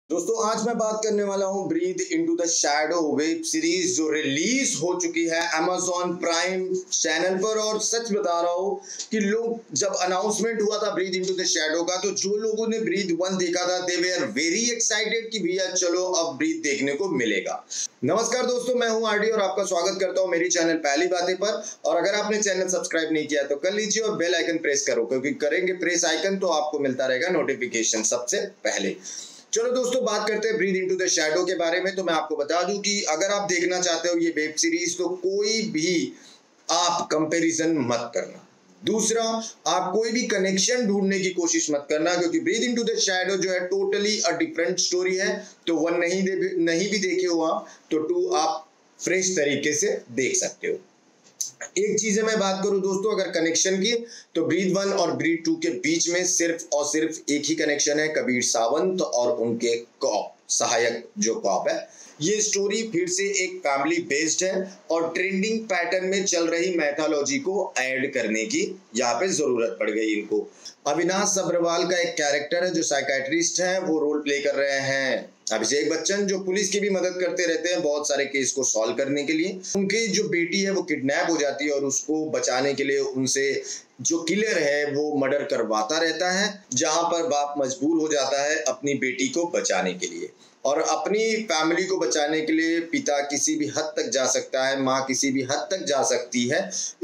दोस्तों आज मैं बात करने वाला हूं Breathe Into the Shadows web series जो रिलीज हो चुकी है Amazon प्राइम चैनल पर। और सच बता रहा हूं कि लोग जब अनाउंसमेंट हुआ था ब्रीथ इनटू द शैडो का, तो जो लोगों ने ब्रीथ 1 देखा था दे वे आर वेरी एक्साइटेड कि भैया चलो अब ब्रीथ देखने को मिलेगा। नमस्कार दोस्तों, मैं हूं आरडी और आपका स्वागत करता हूं मेरी चैनल पहली बातें पर। और अगर आपने चैनल सब्सक्राइब नहीं किया तो कर लीजिए और बेल आइकन प्रेस करो, क्योंकि करेंगे प्रेस आइकन तो आपको मिलता रहेगा नोटिफिकेशन सबसे पहले। चलो दोस्तों बात करते हैं ब्रीथ इनटू द शैडो के बारे में। तो मैं आपको बता दूं कि अगर आप देखना चाहते हो ये वेब सीरीज तो कोई भी आप कंपैरिजन मत करना। दूसरा, आप कोई भी कनेक्शन ढूंढने की कोशिश मत करना, क्योंकि ब्रीथ इनटू द शैडो जो है टोटली अ डिफरेंट स्टोरी है। तो 1 नहीं भी देखे हो आप तो 2 आप फ्रेश तरीके से देख सकते हो। एक चीज है, मैं बात करूं दोस्तों अगर कनेक्शन की, तो ब्रीथ 1 और ब्रीथ 2 के बीच में सिर्फ और सिर्फ एक ही कनेक्शन है, कबीर सावंत और उनके कॉप सहायक जो कॉप है। ये स्टोरी फिर से एक फैमिली बेस्ड है और ट्रेंडिंग पैटर्न में चल रही मैथोलॉजी को ऐड करने की यहाँ पे जरूरत पड़ गई इनको। अविनाश सब्रवाल का एक कैरेक्टर है जो साइकाइट्रिस्ट है, वो रोल प्ले कर रहे हैं अभिषेक बच्चन, जो पुलिस की भी मदद करते रहते हैं बहुत सारे केस को सॉल्व करने के लिए। उनकी जो बेटी है वो किडनैप हो जाती है और उसको बचाने के लिए उनसे जो किलर है वो मर्डर करवाता रहता है, जहां पर बाप मजबूर हो जाता है अपनी बेटी को बचाने के लिए। और अपनी फैमिली को बचाने के लिए पिता किसी भी हद तक जा सकता है, माँ किसी भी हद तक जा सकती है,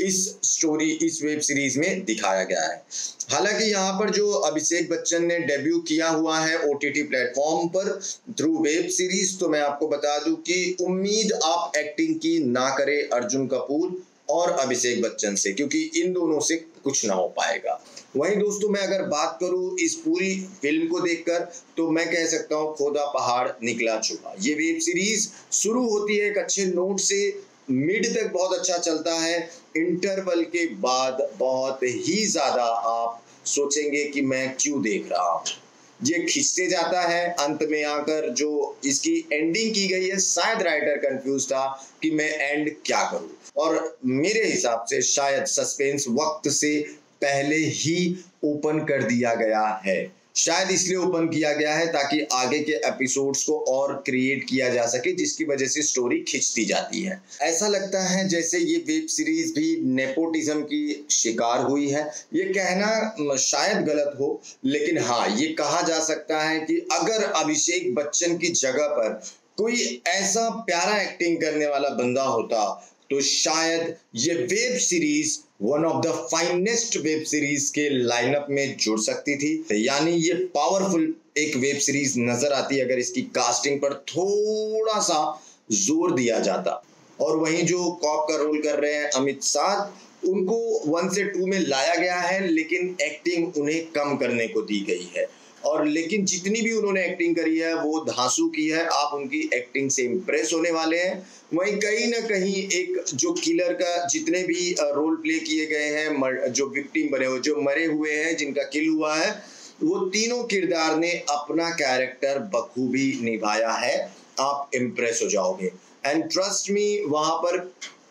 इस वेब सीरीज में दिखाया गया है। हालांकि यहाँ पर जो अभिषेक बच्चन ने डेब्यू किया हुआ है ओटीटी प्लेटफॉर्म पर थ्रू वेब सीरीज, तो मैं आपको बता दूं कि उम्मीद आप एक्टिंग की ना करें अर्जुन कपूर और अभिषेक बच्चन से, क्योंकि इन दोनों से कुछ ना हो पाएगा। वहीं दोस्तों मैं अगर बात करूं इस पूरी फिल्म को देखकर, तो मैं कह सकता हूं खोदा पहाड़ निकला चूहा। ये वेब सीरीज शुरू होती है एक अच्छे नोट से, मिड तक बहुत अच्छा चलता है, इंटरवल के बाद बहुत ही ज्यादा आप सोचेंगे कि मैं क्यों देख रहा हूं। ये खिंचते जाता है, अंत में आकर जो इसकी एंडिंग की गई है, शायद राइटर कंफ्यूज था कि मैं एंड क्या करूं। और मेरे हिसाब से शायद सस्पेंस वक्त से पहले ही ओपन कर दिया गया है, शायद इसलिए ओपन किया गया है ताकि आगे के एपिसोड्स को और क्रिएट किया जा सके, जिसकी वजह से स्टोरी खिंचती जाती है। ऐसा लगता है जैसे ये वेब सीरीज भी नेपोटिज्म की शिकार हुई है। ये कहना शायद गलत हो, लेकिन हाँ ये कहा जा सकता है कि अगर अभिषेक बच्चन की जगह पर कोई ऐसा प्यारा एक्टिंग करने वाला बंदा होता तो शायद ये web series one of the finest web series के लाइनअप में जुड़ सकती थी। यानी ये पावरफुल एक वेब सीरीज नजर आती अगर इसकी कास्टिंग पर थोड़ा सा जोर दिया जाता। और वहीं जो कॉप का रोल कर रहे हैं अमित साध, उनको 1 से 2 में लाया गया है, लेकिन एक्टिंग उन्हें कम करने को दी गई है। और लेकिन जितनी भी उन्होंने एक्टिंग करी है वो धांसू की है, आप उनकी एक्टिंग से इम्प्रेस होने वाले हैं। वहीं कहीं ना कहीं एक जो किलर का जितने भी रोल प्ले किए गए हैं, जो विक्टिम बने हुए, जो मरे हुए हैं, जिनका किल हुआ है, वो तीनों किरदार ने अपना कैरेक्टर बखूबी निभाया है, आप इम्प्रेस हो जाओगे। एंड ट्रस्ट मी, वहां पर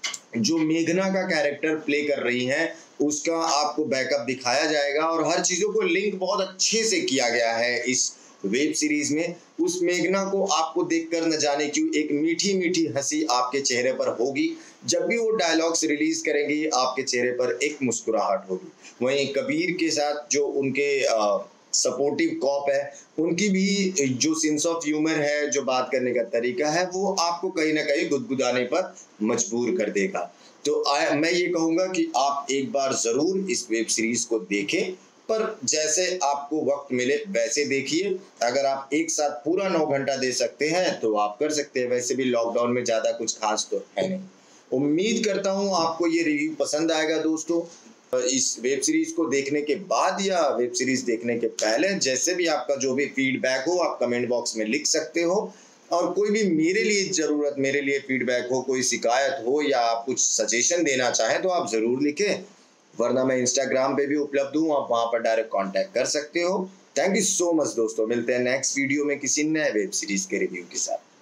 जो मेघना का कैरेक्टर प्ले कर रही हैं उसका आपको बैकअप दिखाया जाएगा और हर चीजों को लिंक बहुत अच्छे से किया गया है इस वेब सीरीज में। उस मेघना को आपको देखकर न जाने क्यों एक मीठी मीठी हंसी आपके चेहरे पर होगी। जब भी वो डायलॉग्स रिलीज करेंगी आपके चेहरे पर एक मुस्कुराहट होगी। वहीं कबीर के साथ जो उनके सपोर्टिव कॉप है, उनकी भी जो सेंस ऑफ ह्यूमर है, जो बात करने का तरीका है, वो आपको कहीं ना कहीं गुदगुदाने पर मजबूर कर देगा। तो मैं ये कहूंगा कि आप एक बार जरूर इस वेब सीरीज को देखें, पर जैसे आपको वक्त मिले वैसे देखिए। अगर आप एक साथ पूरा 9 घंटा दे सकते हैं तो आप कर सकते हैं, वैसे भी लॉकडाउन में ज्यादा कुछ खास तो है नहीं। उम्मीद करता हूँ आपको ये रिव्यू पसंद आएगा दोस्तों। इस वेब सीरीज को देखने के बाद या वेब सीरीज देखने के पहले जैसे भी आपका जो भी फीडबैक हो आप कमेंट बॉक्स में लिख सकते हो। और कोई भी मेरे लिए फीडबैक हो, कोई शिकायत हो या आप कुछ सजेशन देना चाहें तो आप जरूर लिखें, वरना मैं इंस्टाग्राम पे भी उपलब्ध हूँ, आप वहां पर डायरेक्ट कांटेक्ट कर सकते हो। थैंक यू सो मच दोस्तों, मिलते हैं नेक्स्ट वीडियो में किसी नए वेब सीरीज के रिव्यू के साथ।